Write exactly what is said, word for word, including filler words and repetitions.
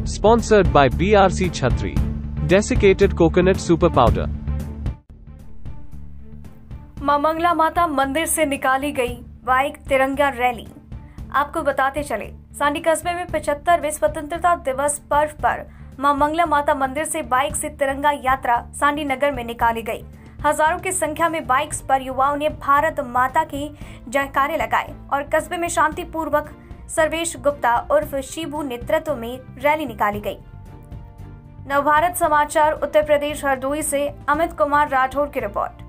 Sponsored by B R C Chhatri. Desiccated coconut super powder. मां मंगला माता मंदिर से निकाली गई बाइक तिरंगा रैली। आपको बताते चले, सांडी कस्बे में पचहत्तरवें स्वतंत्रता दिवस पर्व पर मां मंगला माता मंदिर से बाइक से तिरंगा यात्रा सांडी नगर में निकाली गई। हजारों की संख्या में बाइक्स पर युवाओं ने भारत माता की जयकारे लगाए और कस्बे में शांतिपूर्वक सर्वेश गुप्ता उर्फ शिबू नेतृत्व में रैली निकाली गई। नवभारत समाचार उत्तर प्रदेश हरदोई से अमित कुमार राठौर की रिपोर्ट।